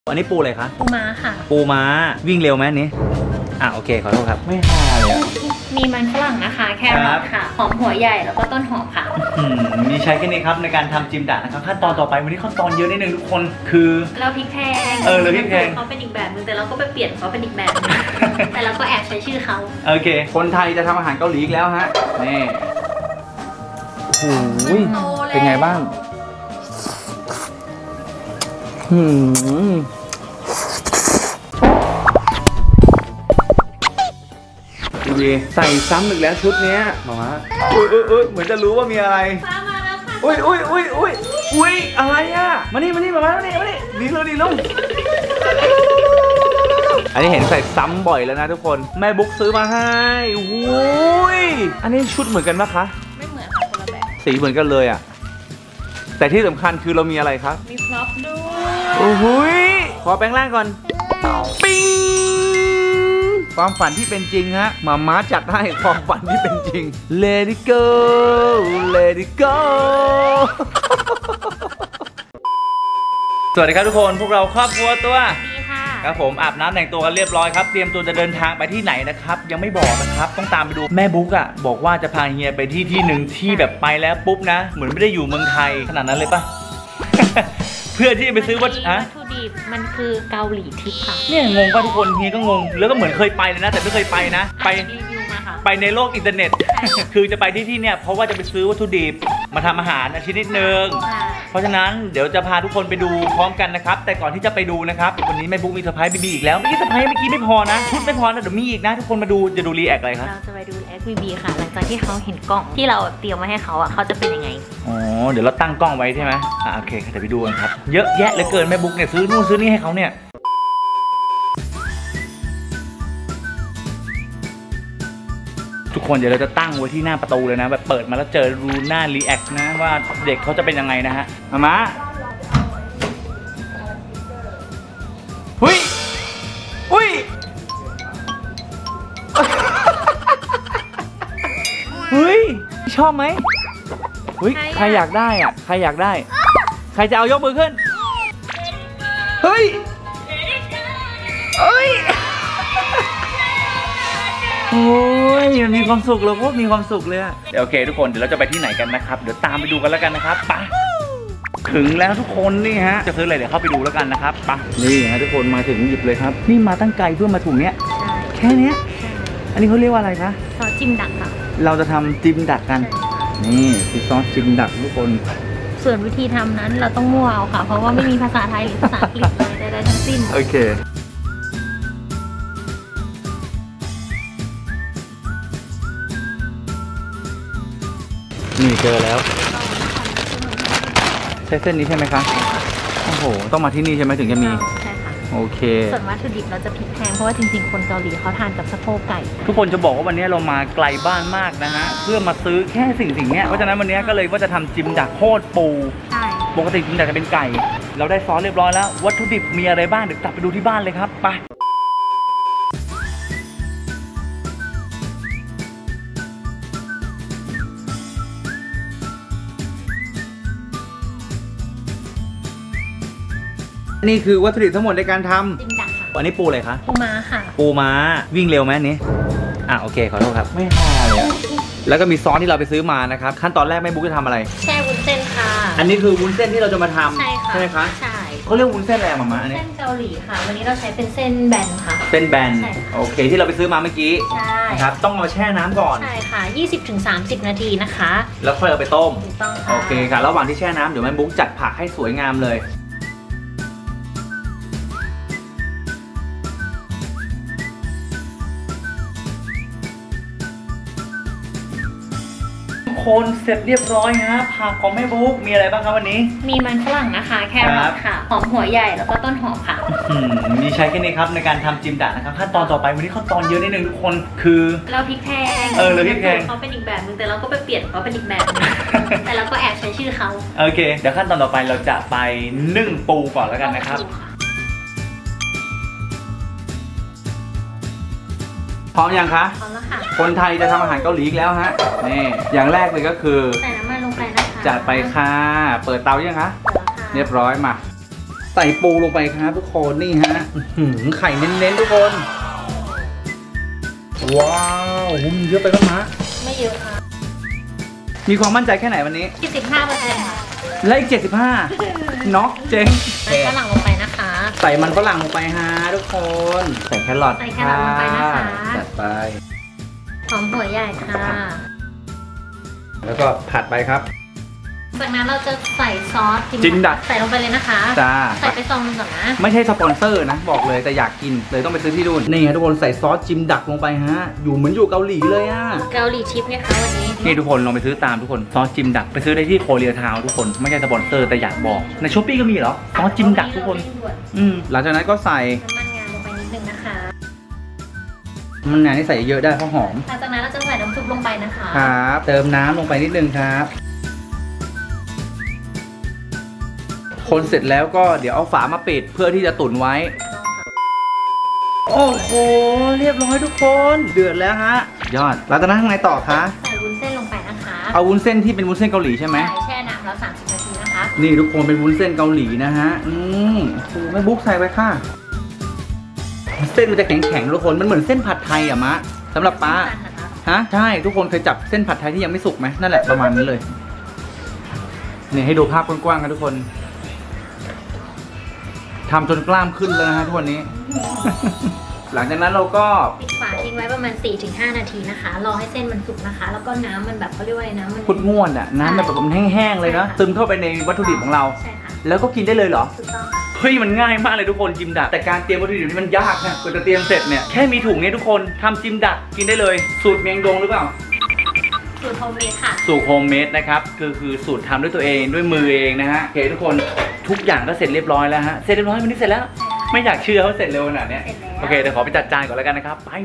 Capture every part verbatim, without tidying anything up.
อันนี้ปูอะไรคะปูม้าค่ะปูม้าวิ่งเร็วไหมนี้อ่ะโอเคขอโทษครับไม่ห่าเลยมีมันฝรั่งนะคะแครอทค่ะหอมหัวใหญ่แล้วก็ต้นหอมค่ะมีใช้แค่นี้ครับในการทำจิมดะนะครับขั้นตอนต่อไปวันนี้ขั้นตอนเยอะนิดนึงทุกคนคือเราพริกแพงเออเราพริกแพงเขาเป็นอีกแบบนึงแต่เราก็ไปเปลี่ยนเขาเป็นอีกแบบนึงแต่เราก็แอบใช้ชื่อเขาโอเคคนไทยจะทำอาหารเกาหลีอีกแล้วฮะนี่โอ้โหเป็นไงบ้างอืมดูดิใส่ซ้ำอีกแล้วชุดเนี้ยมามาอุ้ยอุ้ยอุ้ยเหมือนจะรู้ว่ามีอะไรฟ้ามาแล้วค่ะอุ้ยอุ้ยอุ้ยอุ้ยอุ้ยอะไรอ่ะมานี่มานี่มามามานี่มานี่ดีเลยดีลุงอันนี้เห็นใส่ซ้ำบ่อยแล้วนะทุกคนแม่บุ๊กซื้อมาให้อุ้ยอันนี้ชุดเหมือนกันไหมคะไม่เหมือนค่ะคนละแบบสีเหมือนกันเลยอ่ะแต่ที่สำคัญคือเรามีอะไรครับมีพร็อพด้วยโอ้โหขอแปลงร่างก่อนปิ้งความฝันที่เป็นจริงฮะมาม้าจัดให้ความฝันที่เป็นจริง Let it go Let it go สวัสดีครับทุกคนพวกเราครอบครัวตัวดีค่ะครับผมอาบน้ำแต่งตัวกันเรียบร้อยครับเตรียมตัวจะเดินทางไปที่ไหนนะครับยังไม่บอกนะครับต้องตามไปดูแม่บุ๊กอ่ะบอกว่าจะพาเฮียไปที่ที่หนึ่งที่แบบไปแล้วปุ๊บนะเหมือนไม่ได้อยู่เมืองไทยขนาดนั้นเลยปะ เพื่อที่จะไปซื้อวัตถุดิบมันคือเกาหลีทิพย์ค่ะเนี่ยงงป่ะทุกคนเฮียก็งงแล้วก็เหมือนเคยไปเลยนะแต่ไม่เคยไปนะไปไปในโลกอินเทอร์เน็ตคือจะไปที่ที่เนี่ยเพราะว่าจะไปซื้อวัตถุดิบมาทำอาหารชนิดหนึ่งเพราะฉะนั้นเดี๋ยวจะพาทุกคนไปดูพร้อมกันนะครับแต่ก่อนที่จะไปดูนะครับวันนี้แม่บุ๊กมีเซอร์ไพรส์บีบีอีกแล้วเมื่อกี้เซอร์ไพรส์เมื่อกี้ไม่พอนะชุดไม่พอนะเดี๋ยวมีอีกนะทุกคนมาดูจะดูรีแอคอะไรครับเราจะไปดูรีแอคบีบีค่ะหลังจากที่เขาเห็นกล้องที่เราเตรียมมาให้เขาอ่ะเขาจะเป็นยังไงอ๋อเดี๋ยวเราตั้งกล้องไว้ใช่ไหมอ่าโอเคเดี๋ยวไปดูกันครับเยอะแยะเหลือเกินแม่บุ๊กเนี่ยซื้อนู่นซื้อนี่ให้เขาเนี่ยทุกคนเดี๋ยวเราจะตั้งไว้ที่หน้าประตูเลยนะแบบเปิดมาแล้วเจอรูหน้ารีแอคนะว่าเด็กเขาจะเป็นยังไงนะฮะมามาหุ้ยหุ้ยเฮ้ยชอบไหมเฮ้ยใครอยากได้อ่ะใครอยากได้ใครจะเอายกมือขึ้นเฮ้ยเฮ้ยโอ้ยมันมีความสุขเลยพวกมีความสุขเลยอะเดี๋ยวโอเคทุกคนเดี๋ยวเราจะไปที่ไหนกันนะครับเดี๋ยวตามไปดูกันแล้วกันนะครับไปถึงแล้วทุกคนนี่ฮะจะซื้ออะไรเดี๋ยวเข้าไปดูแล้วกันนะครับไปนี่ฮะทุกคนมาถึงหยิบเลยครับนี่มาตั้งไกลเพื่อมาถุงเนี้ยแค่เนี้ยอันนี้เขาเรียกว่าอะไรคะซอสจิมดักค่ะเราจะทำจิมดักกันนี่คือซอสจิมดักทุกคนส่วนวิธีทำนั้นเราต้องมั่วเอาค่ะเพราะว่าไม่มีภาษาไทยหรือภาษาอังกฤษเลยใดๆทั้งสิ้นโอเคนี่เจอแล้วใช้เส้นนี้ใช่ไหมคะโอ้โหต้องมาที่นี่ใช่ไหมถึงจะมีใช่ค่ะโอเคส่วนวัตถุดิบเราจะพริกแพงเพราะว่าจริงๆคนเกาหลีเขาทานกับสะโพกไก่ทุกคนจะบอกว่าวันนี้เรามาไกลบ้านมากนะฮะเพื่อมาซื้อแค่สิ่งสิ่งนี้เพราะฉะนั้นวันนี้ก็เลยว่าจะทำจิมดักโคตรปูใช่ปกติจิมดักจะเป็นไก่เราได้ซอสเรียบร้อยแล้ววัตถุดิบมีอะไรบ้างเดี๋ยวกลับไปดูที่บ้านเลยครับไปนี่คือวัตถุดิบทั้งหมดในการทำจิมดักค่ะอันนี้ปูอะไรคะปูม้าค่ะปูม้าวิ่งเร็วไหมนี้อ่ะโอเคขอโทษครับไม่ห่าเลยแล้วก็มีซอสที่เราไปซื้อมานะครับขั้นตอนแรกแม่บุ๊กจะทำอะไรแช่วุ้นเส้นค่ะอันนี้คือวุ้นเส้นที่เราจะมาทำใช่ค่ะใช่ไหมคะใช่เขาเรียกวุ้นเส้นอะไรมาม่าอันนี้เส้นเกาหลีค่ะวันนี้เราใช้เป็นเส้นแบนค่ะเส้นแบนโอเคที่เราไปซื้อมาเมื่อกี้ใช่ครับต้องเอาแช่น้ำก่อนใช่ค่ะ ยี่สิบถึงสามสิบ นาทีนะคะแล้วค่อยเอาไปต้มถูกต้องค่ะโอเคค่ะระหว่างที่แช่น้ำเดี๋ยวแม่บุ๊กจัดผักให้สวยงามเลยคนเสร็จเรียบร้อยฮะผักของแม่บุ๊กมีอะไรบ้างครับวันนี้มีมันฝรั่งนะคะแครอทค่ะหอมหัวใหญ่แล้วก็ต้นหอมค่ะมีใช้แค่นี้ครับในการทำจิมดะนะครับขั้นตอนต่อไปวันนี้ขั้นตอนเยอะนิดนึงทุกคนคือเราพริกแพงเออเราพริกแพงเขาเป็นอีกแบบนึงแต่เราก็ไปเปลี่ยนเขาเป็นอีกแบบนึงแต่เราก็แอบใช้ชื่อเขาโอเคเดี๋ยวขั้นตอนต่อไปเราจะไปนึ่งปูก่อนแล้วกันนะครับพร้อมยังคะพร้อมแล้วค่ะคนไทยจะทำอาหารเกาหลีอีกแล้วฮะนี่อย่างแรกเลยก็คือใส่น้ำมันลงไปนะคะจัดไปค่ะเปิดเตายังคะเรียบร้อยมาใส่ปูลงไปครับทุกคนนี่ฮะไข่เน้นๆทุกคนว้าวมีเยอะไปปะมะไม่เยอะค่ะมีความมั่นใจแค่ไหนวันนี้ยี่สิบห้าเปอร์เซ็นต์ค่ะและอีกเจ็ดสิบห้าน็อกเจ๊งใส่ฝรั่งลงไปนะคะใส่มันฝรั่งลงไปฮะทุกคนใส่แครอทใส่แครอทลงไปนะคะจัดไปหอมหัวใหญ่ค่ะแล้วก็ผัดไปครับจากนั้นเราจะใส่ซอสจิมดักใส่ลงไปเลยนะคะจ้าใส่ไปซองนึงก่อนนะไม่ใช่สปอนเซอร์นะบอกเลยแต่อยากกินเลยต้องไปซื้อที่นู่นนี่ฮะทุกคนใส่ซอสจิมดักลงไปฮะอยู่เหมือนอยู่เกาหลีเลยอะเกาหลีชิปไงคะวันนี้นี่ทุกคนลองไปซื้อตามทุกคนซอสจิมดักไปซื้อได้ที่โคเรียทาวทุกคนไม่ใช่สปอนเซอร์แต่อยากบอกในช้อปปี้ก็มีเหรอซอสจิมดักทุกคนอืมหลังจากนั้นก็ใส่น้ำมันงาลงไปนิดนึงนะคะมันงานที่ใส่เยอะได้เพราะหอมหลังจากนั้นเราจะใส่น้ำซุปลงไปนะคะครับเติมน้ำลงไปนิดนึงครับคนเสร็จแล้วก็เดี๋ยวเอาฝามาปิดเพื่อที่จะตุ๋นไว้โอ้โหเรียบร้อยทุกคนเดือดแล้วฮะยอดแล้วตอนนั้นทำไงต่อคะใส่วุ้นเส้นลงไปนะคะเอาวุ้นเส้นที่เป็นวุ้นเส้นเกาหลีใช่ไหมใช่แช่น้ำแล้วสามสิบนาทีนะคะนี่ทุกคนเป็นวุ้นเส้นเกาหลีนะฮะอืมโอ้แม่บุ๊กใส่ไปค่ะเส้นมันจะแข็งๆทุกคนมันเหมือนเส้นผัดไทยอะมะสำหรับป้าฮะใช่ทุกคนเคยจับเส้นผัดไทยที่ยังไม่สุกไหมนั่นแหละประมาณนั้นเลยนี่ให้ดูภาพกว้างๆกันทุกคนทำจนกล้ามขึ้นแล้วนะฮะทุกวันนี้ หลังจากนั้นเราก็ปิดฝาทิ้งไว้ประมาณ สี่ถึงห้า นาทีนะคะรอให้เส้นมันสุกนะคะแล้วก็น้ำมันแบบเขาเรียกว่าอะไรน้ำมันพุดง่วนอ่ะน้ำแบบมันแห้งๆเลยนะซึมเข้าไปในวัตถุดิบของเราใช่ค่ะแล้วก็กินได้เลยเหรอถูกต้องเฮ้ยมันง่ายมากเลยทุกคนจิมดักแต่การเตรียมวัตถุดิบนี่มันยากนะกว่าจะเตรียมเสร็จเนี่ยแค่มีถุงนี้ทุกคนทำจิมดักกินได้เลยสูตรเมียงดงหรือเปล่าสูตรโฮมเมดค่ะสูตรโฮมเมดนะครับคือคือสูตรทำด้วยตัวเองด้วยมือเองนะฮะโอเคทุกคนทุกอย่างก็เสร็จเรียบร้อยแล้วฮะเสร็จเรียบร้อยวันนี้เสร็จแล้วไม่อยากเชื่อเขาเสร็จเร็วขนาดนี้โอเคเดี๋ยวขอไปจัดจานก่อนแล้วกันนะครับไป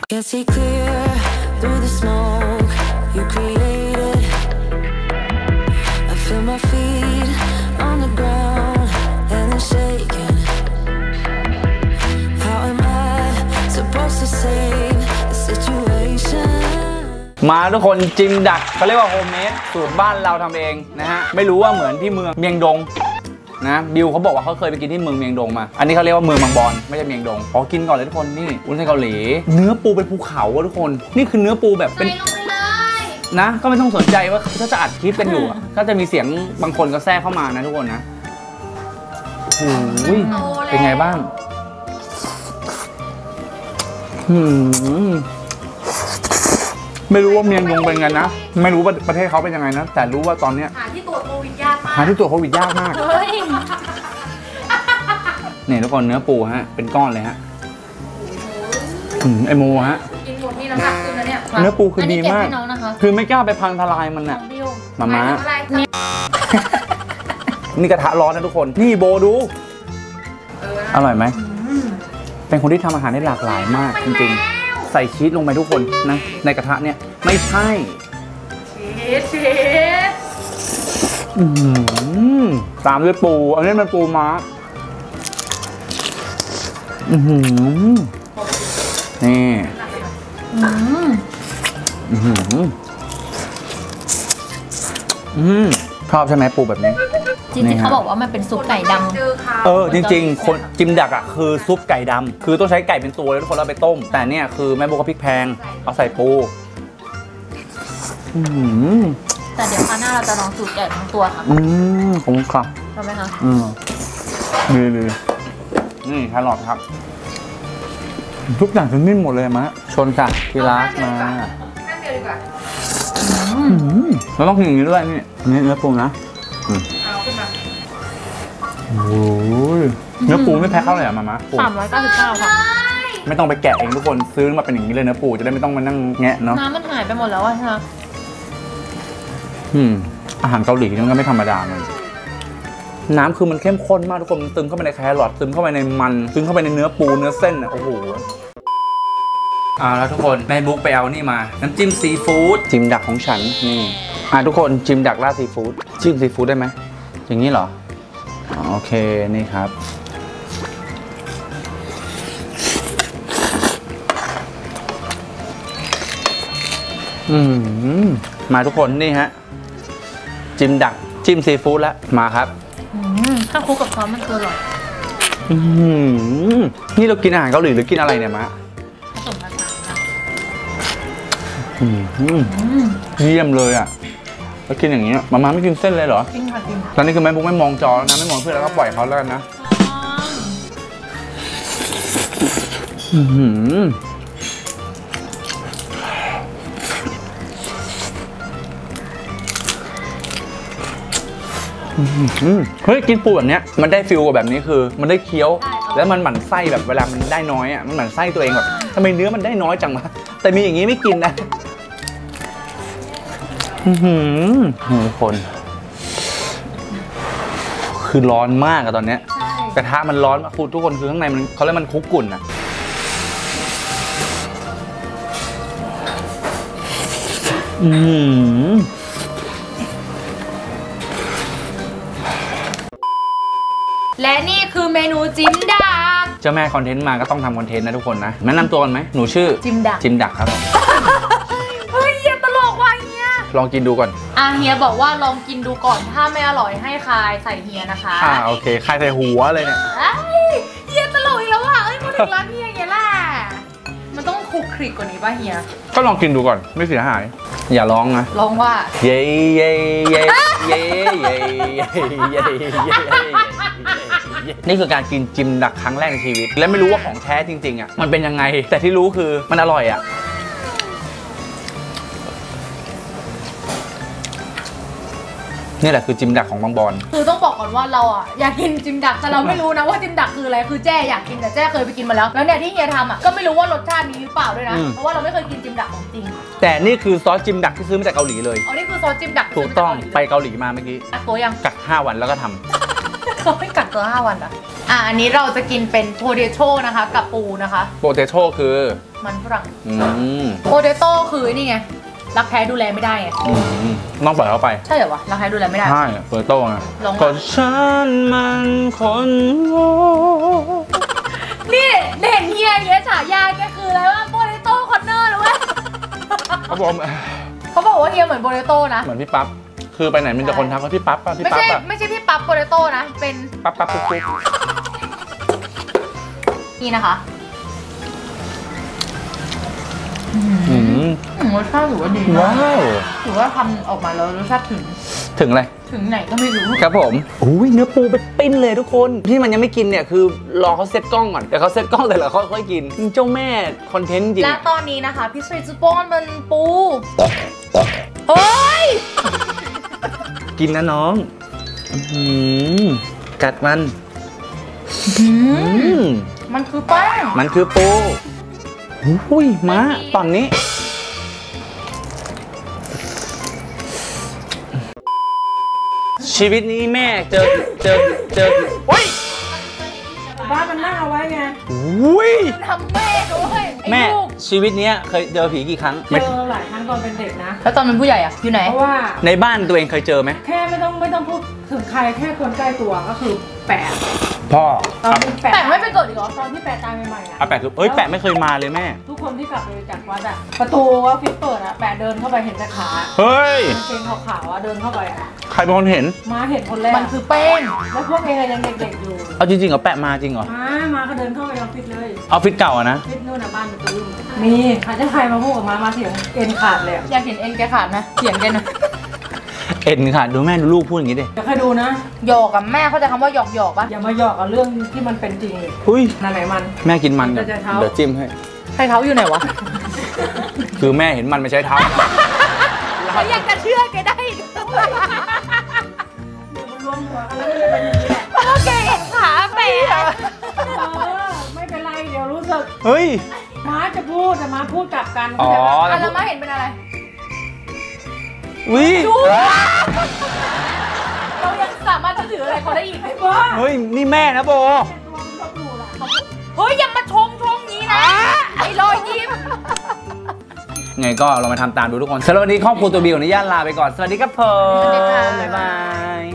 มาทุกคนจิมดักเขาเรียกว่าโฮมเมดสูตรบ้านเราทำเองนะฮะไม่รู้ว่าเหมือนที่เมืองเมียงดงนะบิวเขาบอกว่าเขาเคยไปกินที่เมืองเมียงดงมาอันนี้เขาเรียกว่าเมืองบางบอนไม่ใช่เมียงดงขอกินก่อนเลยทุกคนนี่วุ้นเส้นเกาหลีเนื้อปูเป็นภูเขาอะทุกคนนี่คือเนื้อปูแบบเป็นนะก็ไม่ต้องสนใจว่าเขาจะอัดคลิปกันอยู่ก็จะมีเสียงบางคนก็แทรกเข้ามานะทุกคนนะโอ้ยเป็นไงบ้างอืมไม่รู้ว่าเมียงดงเป็นไงนะไม่รู้ว่าประเทศเขาเป็นยังไงนะแต่รู้ว่าตอนนี้หาที่ตรวจโควิดยากมากหาที่ตรวจโควิดยากมากเนี่ยทุกคนเนื้อปูฮะเป็นก้อนเลยฮะไอโมฮะกินหมดนี่น้ำหนักขึ้นแล้วเนี่ยเนื้อปูคือดีมากคือไม่กล้าไปพังทลายมันน่ะมาม่านี่กระทะร้อนนะทุกคนนี่โบดูอร่อยไหมเป็นคนที่ทำอาหารได้หลากหลายมากจริงๆใส่ชีสลงไปทุกคนนะในกระทะเนี่ยไม่ใช่ชีสชีสตามด้วยปูอันนี้มันปูม้านี่ชอบใช่ไหมปูแบบนี้จริงๆเขาบอกว่ามันเป็นซุปไก่ดำเออจริงๆคนจิมดักอ่ะคือซุปไก่ดำคือต้องใช้ไก่เป็นตัวเลยทุกคนเราไปต้มแต่เนี่ยคือแม่บุ๊กพริกแพงเอาใส่ปูแต่เดี๋ยวคราวหน้าเราจะลองสูตรไก่ทั้งตัวค่ะอืมผมครับทำไหมคะอืมดีดีนี่แครอทครับทุกอย่างจะนิ่มหมดเลยมะชนค่ะที่รักมานั่งเดียวดีกว่าเราต้องกินอย่างนี้ด้วยนี่นี่เนื้อปูนะเอาขึ้นมาโอ้ยเนื้อปูไม่แพ้เท่าไหร่อะมามะสามร้อยเก้าสิบเก้าค่ะไม่ต้องไปแกะเองทุกคนซื้อมาเป็นอย่างนี้เลยเนื้อปูจะได้ไม่ต้องมานั่งแงะเนาะน้ำมันหายไปหมดแล้วอะใช่ไหมอืมอาหารเกาหลีนี่มันก็ไม่ธรรมดาเลยน้ำคือมันเข้มข้นมากทุกคนมันซึมเข้าไปในแครอทซึมเข้าไปในมันซึมเข้าไปในเนื้อปูเนื้อเส้นอ่ะโอ้โหอ่าแล้วทุกคนแม่บุ๊กไปเอานี่มาน้ำจิ้มซีฟู้ดจิ้มดักของฉันนี่อ่าทุกคนจิ้มดักราดซีฟู้ดจิ้มซีฟู้ดได้ไหมอย่างนี้เหรอโอเคนี่ครับอืมมาทุกคนนี่ฮะจิ้มดักจิ้มซีฟู้ดแล้วมาครับถ้าคลุกกับซอสมันคืออร่อยอืมนี่เรากินอาหารเกาหลีหรือกินอะไรเนี่ยมะผสมผสานค่ะอืมเยี่ยมเลยอ่ะแล้วกินอย่างนี้มาม่าไม่กินเส้นเลยเหรอกินค่ะกินตอนนี้คือแม่บุ๊กไม่มองจอแล้วนะไม่มองเพื่อนแล้วก็ปล่อยเขาแล้วกันนะอืมเฮ้ยกินปูแบบเนี้ยมันได้ฟิลกับแบบนี้คือมันได้เคี้ยวแล้วมันหมั่นไส้แบบเวลามันได้น้อยอ่ะมันหมั่นไส้ตัวเองแบบทำไมเนื้อมันได้น้อยจังวะแต่มีอย่างนี้ไม่กินนะอือหือทุกคนคือร้อนมากอะตอนเนี้ยกระทะมันร้อนมากทุกคนคือข้างในมันเขาเรียกมันคุกกุ่นอะอืมและนี่คือเมนูจิ้มดักเจ้าแม่คอนเทนต์มาก็ต้องทำคอนเทนต์นะทุกคนนะแนะนำตัวกันไหมหนูชื่อจิ้มดักจิมดักครับผมเฮ้ยเฮียตลกว่ะเฮียลองกินดูก่อนอ่ะเฮียบอกว่าลองกินดูก่อนถ้าไม่อร่อยให้คายใส่เฮียนะคะอ่าโอเคใครใส่หัวเลยเนี่ยเอ้ยเฮียตลกอีกแล้วว่ะเอ้ยพูดถึงร้านเฮียเฮียแหละมันต้องคลุกคลิกกว่านี้ป่ะเฮียก็ลองกินดูก่อนไม่เสียหายอย่าร้องนะลองว่าเย้เย้เย้เย้เย้เย้เย้เย้นี่คือการกินจิมดักครั้งแรกในชีวิตและไม่รู้ว่าของแท้จริงๆอ่ะมันเป็นยังไงแต่ที่รู้คือมันอร่อยอ่ะนี่แหละคือจิมดักของบางบอนคือต้องบอกก่อนว่าเราอ่ะอยากกินจิมดักแต่เราไม่รู้นะว่าจิมดักคืออะไรคือแจ้อยากกินแต่แจ้เคยไปกินมาแล้วแล้วเนี่ยที่เฮียทำอ่ะก็ไม่รู้ว่ารสชาตินี้หรือเปล่าด้วยนะเพราะว่าเราไม่เคยกินจิมดักของจริงแต่นี่คือซอสจิมดักที่ซื้อมาจากเกาหลีเลยอ๋อนี่คือซอสจิมดักถูกต้องไปเกาหลีมาเมื่อกี้กักตัวยังกักห้าวันแล้วก็ทำเขาไม่กักตัวห้าวันอ่ะอ่ะอันนี้เราจะกินเป็นโพเทโต้นะคะกับปูนะคะโปเตโต้คือมันฝรั่งอืมโพเทโต้คือนี่ไงรักแท้ดูแลไม่ได้ไงอืมต้องปล่อยเขาไปใช่เหรอวะรักแท้ดูแลไม่ได้ใช่โปเตโต้ไงลองมาก็ฉันมันคนโง่นี่เด่นเฮียเฮียฉายาแกคืออะไรวะโพเทโต้คอนเนอร์หรือวะเขาบอกเขาบอกว่าเฮียเหมือนโพเทโต้นะเหมือนพี่ปั๊บคือไปไหนมีแต่คนทักว่าพี่ปั๊บป่ะพี่ไม่ปั๊บใช่ป่ะไม่ใช่พี่ปั๊บโพเทโต้นะเป็นปั๊บปั๊บปุ๊บปุ๊บนี่นะคะอืมอืมรสชาติถือว่าดีนะว้าวถือว่าทำออกมาแล้วรสชาติถึงถึงอะไรถึงไหนก็ไม่รู้ครับผมอุ้ยเนื้อปูเป็นปิ้นเลยทุกคนที่มันยังไม่กินเนี่ยคือรอเขาเซ็ตกล้องก่อนแต่เขาเซ็ตกล้องแต่ละเขาค่อยกินเจ้าแม่คอนเทนต์จริงและตอนนี้นะคะพี่สวีทสปอนมันปูเฮ้ยกินนะน้องอืมกัดมันอืมมันคือแป้งมันคือปูอุ้ยม้าตอนนี้ ชีวิตนี้แม่เจอเจอเจอโอ้ยบ้านมันนั่งเอาไว้ไงอุ้ยทำแม่ด้วยไอ้แม่ลูกชีวิตเนี้ยเคยเจอผีกี่ครั้งเจอหลายครั้งตอนเป็นเด็กนะแล้วตอนเป็นผู้ใหญ่อะอยู่ไหนเพราะว่าในบ้านตัวเองเคยเจอไหมแค่ไม่ต้องไม่ต้องพูดถึงใครแค่คนใกล้ตัวก็คือแปะพ่อตอนที่แปะแต่ไม่ไปเกิดอีกเหรอตอนที่แปะตายใหม่ๆอ่ะอาแปะคือเอ้ยแปะไม่เคยมาเลยแม่ทุกคนที่กลับไปจากวัดอ่ะประตูว่าฟิตเปิดอ่ะแปะเดินเข้าไปเห็นแต่ขาเฮ้ยกางเกงขาวๆอ่ะเดินเข้าไปอ่ะใครเป็นคนเห็นมาเห็นคนแรกมันคือแป้งแล้วพวกเองอะยังเด็กๆอยู่เอาจริงๆเหรอแปะมาจริงเหรอมามาก็เดินเข้าไปออฟฟิศเลยออฟฟิศเก่าอะนะฟิตนู่นอ่ะบ้านประตูมีใครจะใครมาพูดกับมามาเถียงเอ็นขาดเลยอะอยากเห็นเอ็นแกขาดไหมเถียงกันนะเอ็นค่ะดูแม่ดูลูกพูดอย่างนี้ดิเดี๋ยวใครดูนะหยอกกับแม่เขาใจะคำว่าหยอกหยอกปะอย่ามาหยอกกับเรื่องที่มันเป็นจริงเลยหุ้ยนั่นไหนมันแม่กินมันกันเดี๋ยวจะเท้าเดี๋ยวจิ้มให้ใครเขาอยู่ไหนวะคือแม่เห็นมันไม่ใช้เท้าเขาอยากจะเชื่อแกได้เดี๋ยวมันรวมหัวกันแล้วมันจะเป็นอย่างนี้แหละโอเคเห็นขาแปะเออไม่เป็นไรเดี๋ยวรู้สึกเฮ้ยม้าจะพูดแต่ม้าพูดกลับกันอ๋ออ่ะแล้วมาเห็นเป็นอะไรวิดูเรายังสามารถจะถืออะไรเขาได้อีกไหมบ้าเฮ้ยนี่แม่นะโบตัวมันลบหลู่ล่ะเฮ้ยอย่ามาชงชงนี้นะไอ้รอยยิ้มไงก็เรามาทำตามดูทุกคนสำหรับวันนี้ครอบครัวตัวบีขออนุญาตลาไปก่อน สวัสดีครับผมสวัสดีค่ะบ๊ายบาย